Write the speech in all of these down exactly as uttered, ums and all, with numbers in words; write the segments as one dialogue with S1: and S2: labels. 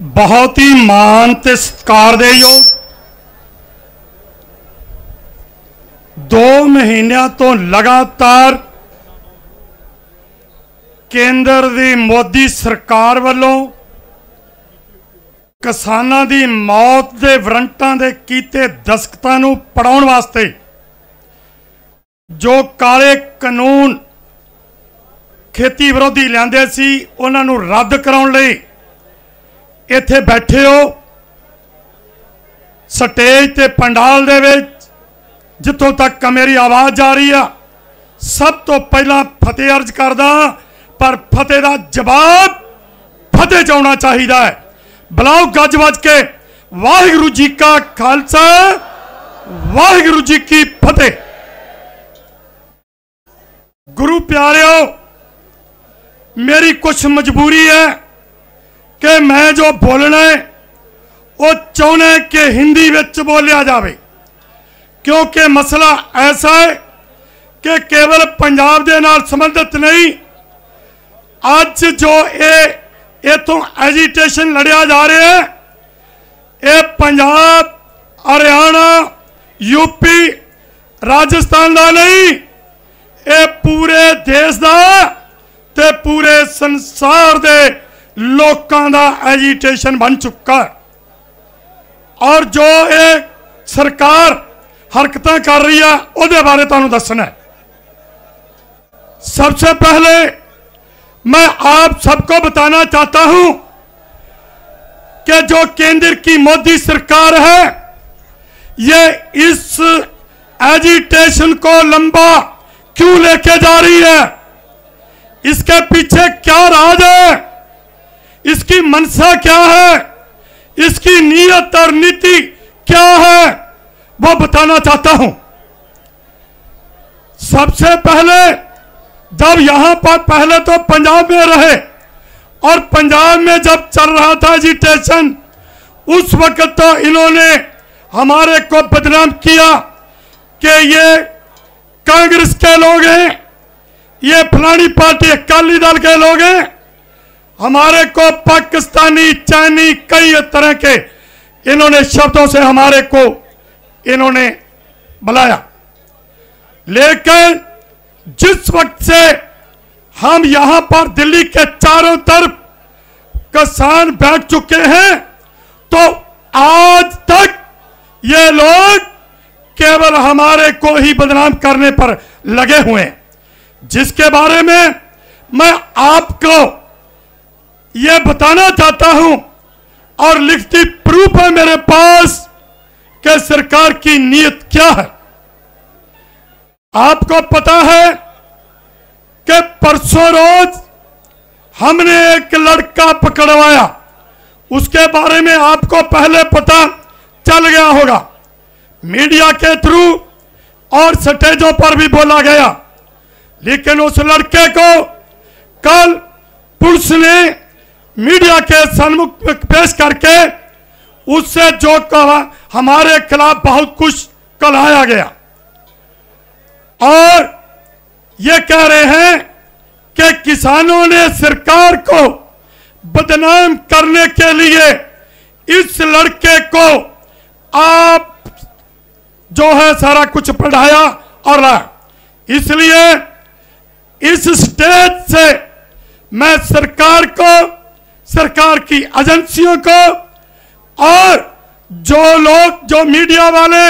S1: बहुत ही मान ते सत्कार दे योग दो महीनों तो लगातार केंद्र की मोदी सरकार वालों किसानों की मौत के वारंटां दे कीते दस्तखतां नूं पढ़ाउण वास्ते जो काले कानून खेती विरोधी लिआंदे सी उन्हां नूं रद्द कराउण लई इत्थे बैठे हो स्टेज ते पंडाल दे विच जिथों तक मेरी आवाज़ जा रही है सब तो पहला फतेह अर्ज करदा पर फतेह का जवाब फतेह च आउणा चाहिदा है। बुलाओ गज वज के वाहिगुरू जी का खालसा वाहिगुरू जी की फतेह। गुरु प्यारेओ, मेरी कुछ मजबूरी है कि मैं जो बोलना है वो चाहना कि हिंदी विच बोलिया जाए, क्योंकि मसला ऐसा है कि केवल पंजाब दे नाल संबंधित नहीं। अज जो ये इतों एजिटेशन लड़िया जा रहा है ये पंजाब, हरियाणा, यूपी, राजस्थान का नहीं, ये पूरे देश का ते पूरे संसार दे लोकां दा एजिटेशन बन चुका है। और जो ये सरकार हरकतां कर रही है उहदे बारे तुहानूं दसना है। सबसे पहले मैं आप सबको बताना चाहता हूं कि जो केंद्र की मोदी सरकार है ये इस एजिटेशन को लंबा क्यों लेके जा रही है, इसके पीछे क्या राज है, इसकी मनसा क्या है, इसकी नीयत और नीति क्या है, वो बताना चाहता हूं। सबसे पहले जब यहां पर पहले तो पंजाब में रहे और पंजाब में जब चल रहा था एजिटेशन उस वक्त तो इन्होंने हमारे को बदनाम किया कि ये कांग्रेस के लोग हैं, ये फलानी पार्टी अकाली दल के लोग हैं, हमारे को पाकिस्तानी चाइनी कई तरह के इन्होंने शब्दों से हमारे को इन्होंने बुलाया। लेकिन जिस वक्त से हम यहां पर दिल्ली के चारों तरफ किसान बैठ चुके हैं तो आज तक ये लोग केवल हमारे को ही बदनाम करने पर लगे हुए हैं, जिसके बारे में मैं आपको ये बताना चाहता हूं और लिखती प्रूफ है मेरे पास कि सरकार की नीयत क्या है। आपको पता है कि परसों रोज हमने एक लड़का पकड़वाया, उसके बारे में आपको पहले पता चल गया होगा, मीडिया के थ्रू और स्टेजों पर भी बोला गया। लेकिन उस लड़के को कल पुलिस ने मीडिया के सम्मुख पेश करके उससे जो कहा हमारे खिलाफ बहुत कुछ कहलाया गया और ये कह रहे हैं कि किसानों ने सरकार को बदनाम करने के लिए इस लड़के को आप जो है सारा कुछ पढ़ाया और लाया। इसलिए इस स्टेज से मैं सरकार को, सरकार की एजेंसियों को और जो लोग जो मीडिया वाले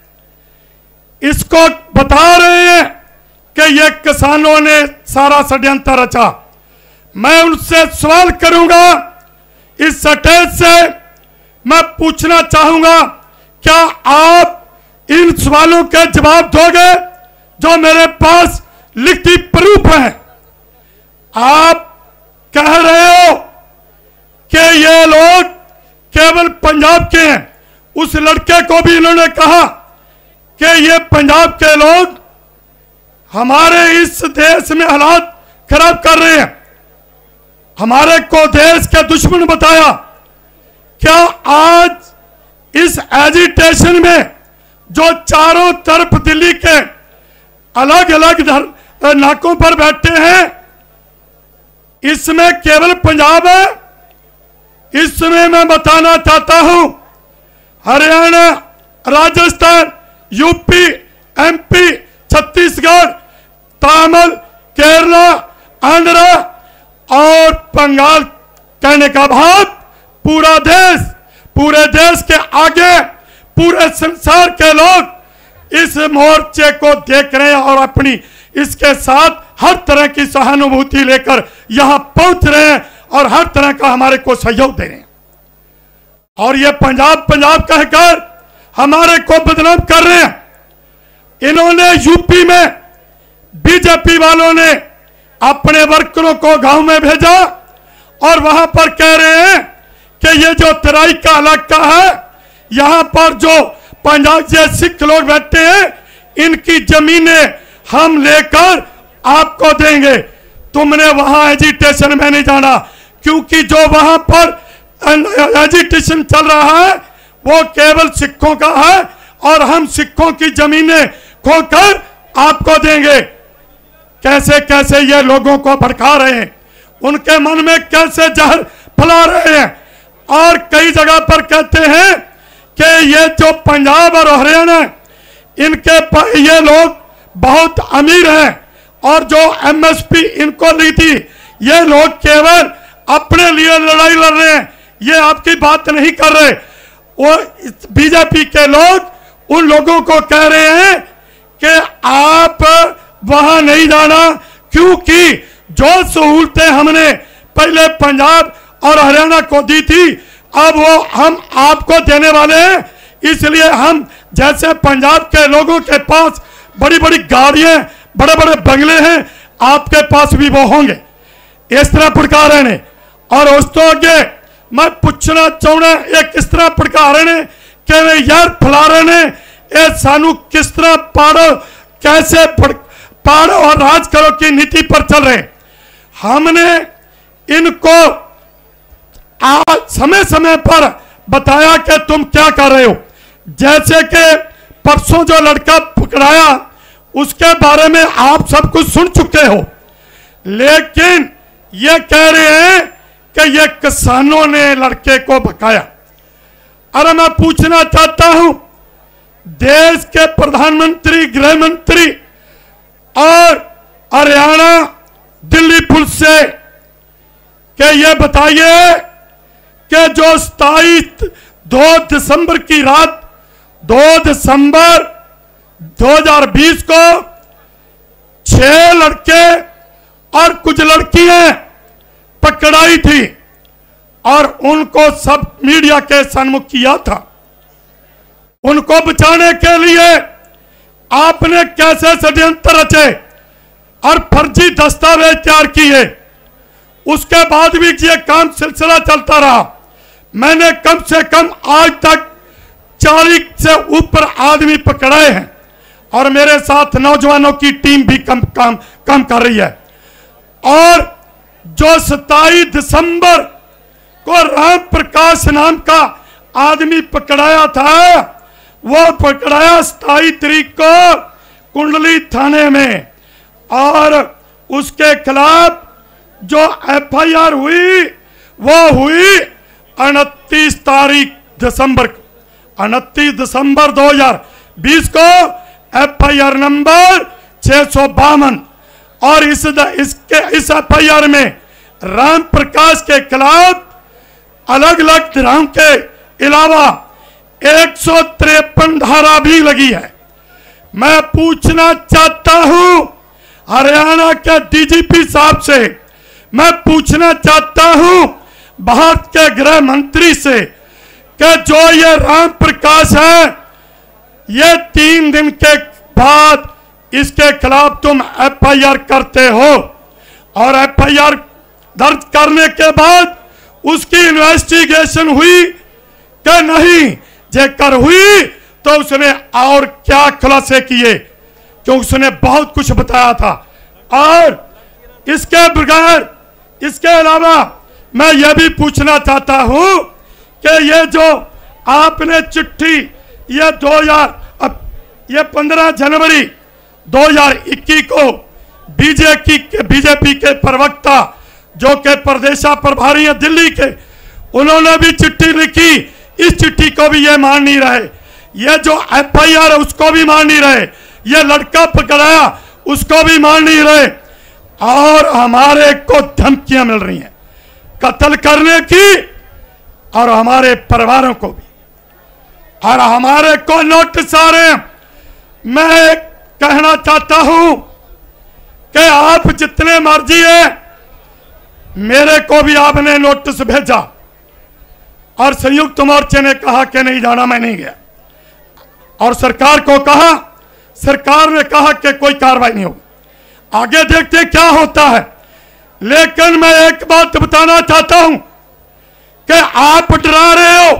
S1: इसको बता रहे हैं कि ये किसानों ने सारा षड्यंत्र रचा, मैं उनसे सवाल करूंगा, इस स्टेज से मैं पूछना चाहूंगा क्या आप इन सवालों के जवाब दोगे जो मेरे पास लिखती प्रूफ है। आप कह रहे हो कि ये लोग केवल पंजाब के हैं, उस लड़के को भी इन्होंने कहा कि ये पंजाब के लोग हमारे इस देश में हालात खराब कर रहे हैं, हमारे को देश के दुश्मन बताया। क्या आज इस एजिटेशन में जो चारों तरफ दिल्ली के अलग अलग नाकों पर बैठे हैं इसमें केवल पंजाब है, इस इसमें मैं बताना चाहता हूं, हरियाणा, राजस्थान, यूपी, एमपी, छत्तीसगढ़, तमिल, केरला, आंध्र और बंगाल, कहने का भाव पूरा देश, पूरे देश के आगे पूरे संसार के लोग इस मोर्चे को देख रहे हैं और अपनी इसके साथ हर तरह की सहानुभूति लेकर यहां पहुंच रहे हैं और हर तरह का हमारे को सहयोग दे रहे हैं। और ये पंजाब पंजाब कहकर हमारे को बदनाम कर रहे हैं। इन्होंने यूपी में बीजेपी वालों ने अपने वर्करों को गांव में भेजा और वहां पर कह रहे हैं कि ये जो तराई का इलाका है, यहां पर जो पंजाब से सिख लोग बैठे हैं, इनकी जमीनें हम लेकर आपको देंगे। तुमने वहां एजिटेशन में नहीं जाना, क्योंकि जो वहां पर एजिटेशन चल रहा है वो केवल सिखों का है और हम सिखों की जमीनें खोकर आपको देंगे। कैसे कैसे ये लोगों को भड़का रहे हैं, उनके मन में कैसे जहर फैला रहे हैं। और कई जगह पर कहते हैं कि ये जो पंजाब और हरियाणा, इनके ये लोग बहुत अमीर हैं और जो एमएसपी इनको ली थी, ये लोग केवल अपने लिए लड़ाई लड़ रहे हैं, ये आपकी बात नहीं कर रहे। वो बीजेपी के लोग उन लोगों को कह रहे हैं कि आप वहां नहीं जाना, क्योंकि जो सहूलतें हमने पहले पंजाब और हरियाणा को दी थी, अब वो हम आपको देने वाले हैं। इसलिए हम जैसे पंजाब के लोगों के पास बड़ी बड़ी गाड़ियां, बड़े बड़े बंगले हैं, आपके पास भी वो होंगे। इस तरह फटकार रहे ने। और उस तो आगे मैं पूछना चाहना, ये किस तरह फटकार रहे ने कि वे यार फैला रहे ने, ये सानू किस तरह पाड़ो, कैसे पाड़ो और राज करो की नीति पर चल रहे। हमने इनको आज समय समय पर बताया कि तुम क्या कर रहे हो। जैसे कि परसों जो लड़का पकड़ाया, उसके बारे में आप सब कुछ सुन चुके हो, लेकिन ये कह रहे हैं कि ये किसानों ने लड़के को भगाया। अरे मैं पूछना चाहता हूं, देश के प्रधानमंत्री, गृह मंत्री और हरियाणा दिल्ली पुलिस से कि ये बताइए कि जो सताईस दो दिसंबर की रात, दो दिसंबर दो हज़ार बीस को छह लड़के और कुछ लड़कियां पकड़ाई थी और उनको सब मीडिया के सन्मुख किया था। उनको बचाने के लिए आपने कैसे षड्यंत्र रचे और फर्जी दस्तावेज तैयार किए। उसके बाद भी ये काम सिलसिला चलता रहा। मैंने कम से कम आज तक चालीस से ऊपर आदमी पकड़ाए हैं और मेरे साथ नौजवानों की टीम भी कम काम काम कर रही है। और जो सताईस दिसंबर को राम प्रकाश नाम का आदमी पकड़ाया था, वो पकड़ाया सताईस तारीख को कुंडली थाने में, और उसके खिलाफ जो एफआईआर हुई वो हुई उनतीस तारीख दिसंबर को, उनतीस दिसंबर दो हज़ार बीस को एफआईआर नंबर छह सौ बावन। और इस इसके इस एफआईआर में राम प्रकाश के खिलाफ अलग अलग धाराओं के अलावा एक सौ तिरपन धारा भी लगी है। मैं पूछना चाहता हूं हरियाणा के डीजीपी साहब से, मैं पूछना चाहता हूं भारत के गृह मंत्री से कि जो ये राम प्रकाश है, ये तीन दिन के बाद इसके खिलाफ तुम एफआईआर करते हो और एफआईआर दर्ज करने के बाद उसकी इन्वेस्टिगेशन हुई कि नहीं, जेकर हुई तो उसने और क्या खुलासे किए, क्योंकि उसने बहुत कुछ बताया था। और इसके बगैर, इसके अलावा मैं यह भी पूछना चाहता हूं कि ये जो आपने चिट्ठी ये दो हजार अब ये पंद्रह जनवरी दो हज़ार इक्कीस को बीजेपी के बीजेपी के प्रवक्ता जो के प्रदेशा प्रभारी हैं दिल्ली के, उन्होंने भी चिट्ठी लिखी, इस चिट्ठी को भी ये मान नहीं रहे। ये जो एफ आई आर है उसको भी मान नहीं रहे। ये लड़का पकड़ाया उसको भी मान नहीं रहे। और हमारे को धमकियां मिल रही हैं कत्ल करने की, और हमारे परिवारों को भी, और हमारे को नोटिस आ रहे हैं। मैं कहना चाहता हूं कि आप जितने मर्जी है, मेरे को भी आपने नोटिस भेजा और संयुक्त मोर्चे ने कहा कि नहीं जाना, मैं नहीं गया। और सरकार को कहा, सरकार ने कहा कि कोई कार्रवाई नहीं होगी, आगे देखते क्या होता है। लेकिन मैं एक बात बताना चाहता हूं कि आप डरा रहे हो।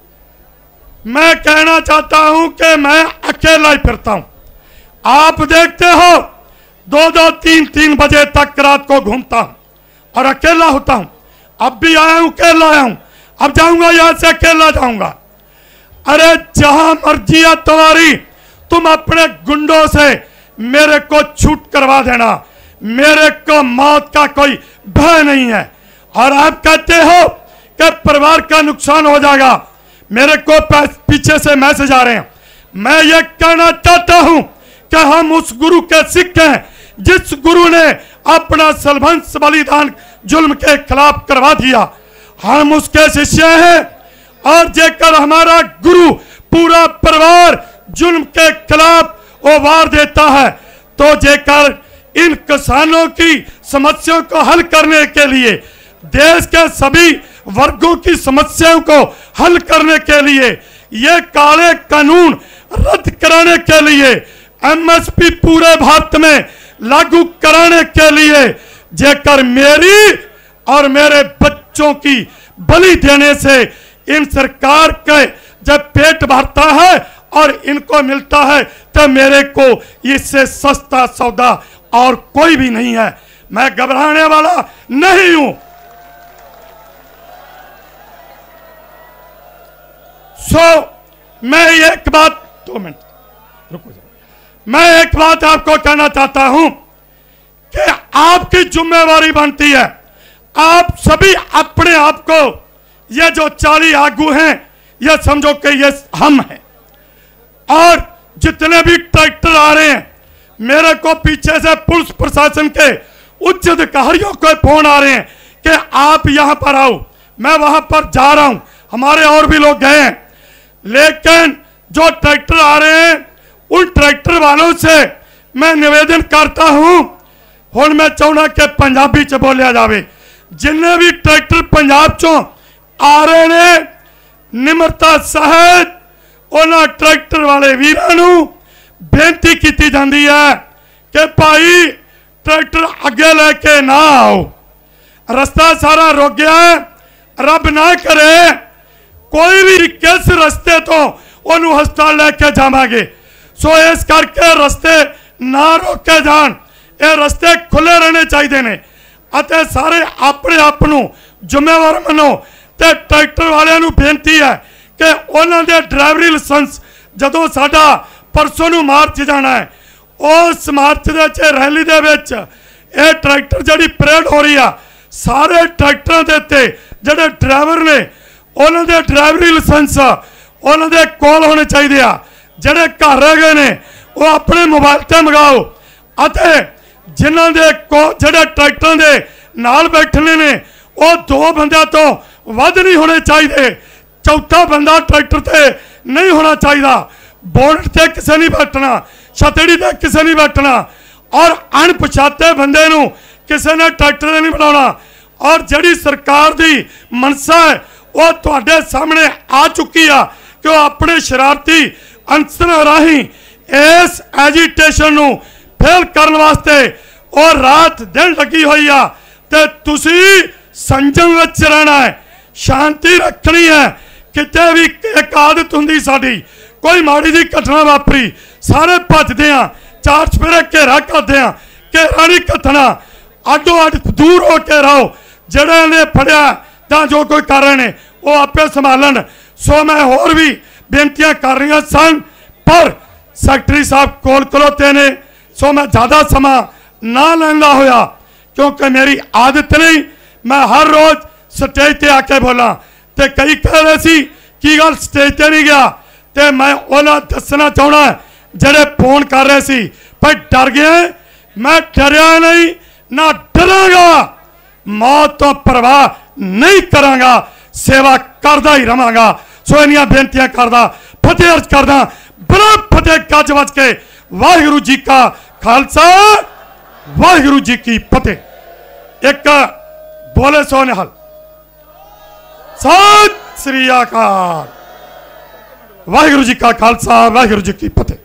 S1: मैं कहना चाहता हूं कि मैं अकेला ही फिरता हूं। आप देखते हो दो दो तीन तीन बजे तक रात को घूमता हूं और अकेला होता हूं। अब भी आया हूं, अकेला आया हूं, अब जाऊंगा यहां से अकेला जाऊंगा। अरे जहां मर्जी है तुम्हारी, तुम अपने गुंडों से मेरे को छूट करवा देना, मेरे को मौत का कोई भय नहीं है। और आप कहते हो कि परिवार का नुकसान हो जाएगा, मेरे को पीछे से मैसेज आ रहे हैं। मैं ये कहना चाहता हूं कि हम उस गुरु के सिख हैं जिस गुरु ने अपना सर्वंस बलिदान जुल्म के खिलाफ करवा दिया। हम उसके शिष्य हैं, और जेकर हमारा गुरु पूरा परिवार जुल्म के खिलाफ वो वार देता है, तो जेकर इन किसानों की समस्याओं को हल करने के लिए, देश के सभी वर्गों की समस्याओं को हल करने के लिए, ये काले कानून रद्द कराने के लिए, एम एस पी पूरे भारत में लागू कराने के लिए, जेकर मेरी और मेरे बच्चों की बलि देने से इन सरकार के जब पेट भरता है और इनको मिलता है, तो मेरे को इससे सस्ता सौदा और कोई भी नहीं है। मैं घबराने वाला नहीं हूं। सो मैं एक बात, दो मिनट रुको, मैं एक बात आपको कहना चाहता हूं कि आपकी जिम्मेवारी बनती है, आप सभी अपने आप को, ये जो चाली आगू हैं, ये समझो कि ये हम हैं। और जितने भी ट्रैक्टर आ रहे हैं, मेरे को पीछे से पुलिस प्रशासन के उच्च अधिकारियों को फोन आ रहे हैं कि आप यहां पर आओ। मैं वहां पर जा रहा हूं, हमारे और भी लोग गए हैं। लेकिन जो ट्रैक्टर आ रहे हैं, उन ट्रैक्टर वालों से मैं निवेदन करता हूं, हुण मैं चाहना कि पंजाबी च बोलिया जाए। जिन्हें भी ट्रैक्टर पंजाब चों आ रहे ने, निमरता सहित उन्होंने ट्रैक्टर वाले वीरां नूं बेनती की जाती है कि भाई ट्रैक्टर अगे लेके ना आओ, रास्ता सारा रोक गया है। रब ना करे कोई भी किस रास्ते तो उन्होंने हस्पताल लेके जावांगे। सो इस करके रास्ते ना रोके जान, ये रास्ते खुले रहने चाहिए ने, अते सारे अपने आप नूं जिम्मेवार मनो। ते ट्रैक्टर वालियां नूं बेनती है कि उन्हां दे ड्राइवरी लाइसेंस जदों साडा परसों नूं मार्च जाना है, उस मार्च दे च रैली दे विच ये ट्रैक्टर जिहड़ी परेड हो रही है, सारे ट्रैक्टरां दे उत्ते जिहड़े ड्राइवर ने उन्हां दे ड्राइवरी लाइसेंस उन्हां दे कोल होने चाहिए आ। जिहड़े घर रह गए ने वो अपने मोबाइल ते मंगाओ, अते जिन्हां दे को जिहड़े ट्रैक्टरां दे नाल बैठने ने वो दो बंदियां तो वध नहीं होने चाहिए, चौथा बंदा ट्रैक्टर ते नहीं होना चाहिए, बोर्ड ते किसे नहीं बैठना, छतड़ी ते किसे नहीं बैठना, और अणपछाते बंदे नूं किसे ने ट्रैक्टर ते नहीं बनाना। और जिहड़ी सरकार दी मनसा है वो तुहाडे सामने आ चुकी है कि वो अपने शरारती अंसरां राही इस एजीटेशन नूं फेल करने वास्ते और रात दिन लगी हुई है। ते तुसी संजम विच रहना है, शांति रखनी है। किते भी एक आदत हुंदी साडी, कोई माड़ी जी घटना वापरी सारे भजदे आ, चार चफेरे घेरा करदे आ, घेरा नहीं कथना, अड्डो अड दूर होके रहो। जिहड़े ने फड़िया तां जो कोई कर रहे ने वो आपे संभालन। सो मैं होर भी बेनतियां कर रही सन, पर सैकटरी साहब कोल खलोते ने, सो मैं ज़्यादा समा ना लैंदा होया, क्योंकि मेरी आदत नहीं मैं हर रोज स्टेज ते आके बोला। तो कई कह रहे सी की गल स्टेज ते नहीं गया, तो मैं उन्हें दसना चाहना जेडे फोन कर रहे सी पर डर गए। मैं डरिया नहीं ना डरांगा, मौत तो परवाह नहीं करांगा, सेवा करदा ही रहांगा। सो इनियां बेनतियां करदा फतेह अर्ज करदा, बड़ा फतेह गज वज के वाहिगुरू जी का खालसा वाहिगुरू जी की फतेह। एक बोले सो निहाल सत श्री अकाल। वाहिगुरू जी का खालसा वाहिगुरू जी की फतेह।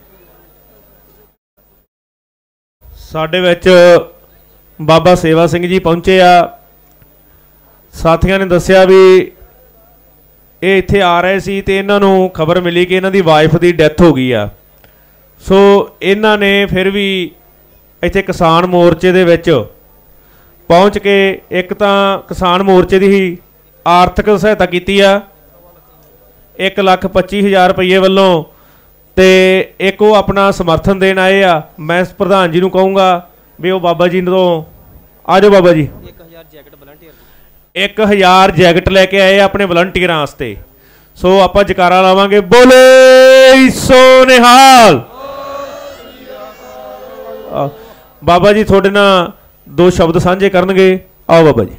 S2: साडे विच बाबा सेवा सिंह जी पहुंचे आ। साथियों ने दसिया भी ये इत्थे आ रहे सी ते इन्हां नूं खबर मिली कि इन्हां दी वाइफ की डैथ हो गई आ। सो इन्हां ने फिर भी इत्थे किसान मोर्चे दे विच पहुंच के एक तां किसान मोर्चे की ही आर्थिक सहायता की आ एक लख पच्ची हज़ार रुपये वालों, ते एक वो अपना समर्थन देन आए आ। मैं प्रधान जी नूं कहूँगा भी वो बाबा जी तो आ जाओ बाबा जी, एक हज़ार जैकट लैके आए अपने वलंटियरां वास्ते। सो आप जकारा लावांगे बोले सो निहाल। बाबा जी थोड़े ना दो शब्द साझे करनगे। आओ बाबा जी।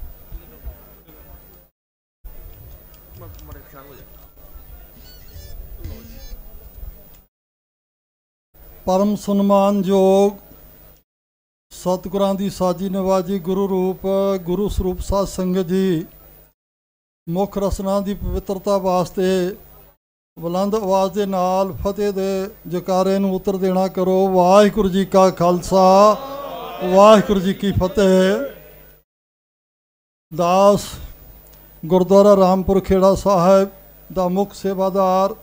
S3: परम सन्मानयोग सतगुरां दी साजी नवाजी गुरु रूप गुरु स्वरूप साध संगत जी, मुख रसना की पवित्रता वास्ते बुलंद आवाज़ के नाल फतेह दे जकारे नूं उतर देना करो। वाहिगुरू जी का खालसा वाहिगुरू जी की फतेह। दास गुरुद्वारा रामपुर खेड़ा साहब दा मुख सेवादार